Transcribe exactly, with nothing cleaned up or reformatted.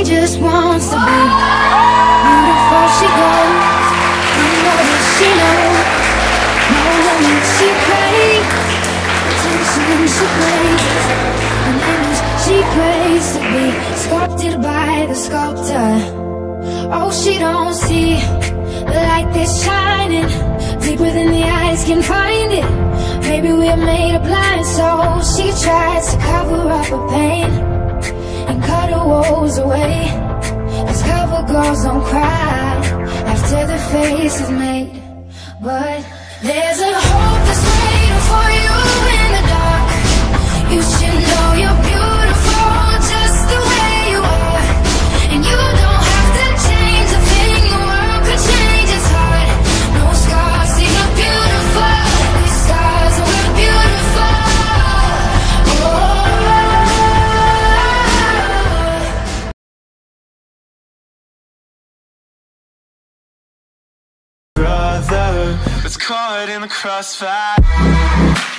she just wants to be beautiful. She goes, you know that she knows. No limit, she craves attention, she craves an image. She prays to be sculpted by the sculptor. Oh, she don't see the light that's shining deeper than the eyes can find it. Maybe we're made of blind souls. She tries to cover up her pain and cut her woes away, 'cause cover girls don't cry after the face is made. But there's a hope that's waiting for you in the dark. You should know you're beautiful just the way you are, and you don't have to change a thing. The world could change its heart. No scars, see you're beautiful. These scars, we're beautiful. Oh, brother was caught in the crossfire.